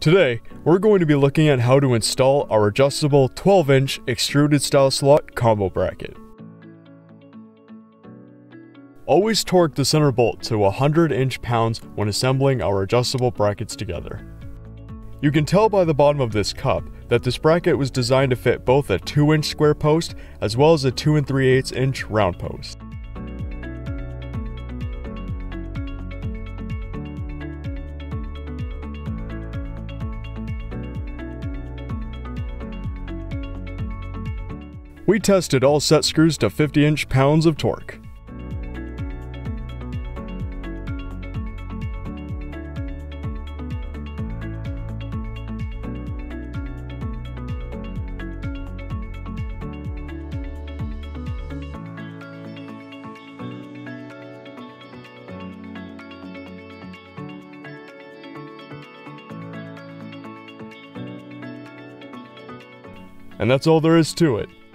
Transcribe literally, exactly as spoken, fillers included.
Today, we're going to be looking at how to install our adjustable twelve inch extruded style slot combo bracket. Always torque the center bolt to one hundred inch pounds when assembling our adjustable brackets together. You can tell by the bottom of this cup that this bracket was designed to fit both a two inch square post as well as a two and three eighths inch round post. We tested all set screws to fifty inch pounds of torque. And that's all there is to it.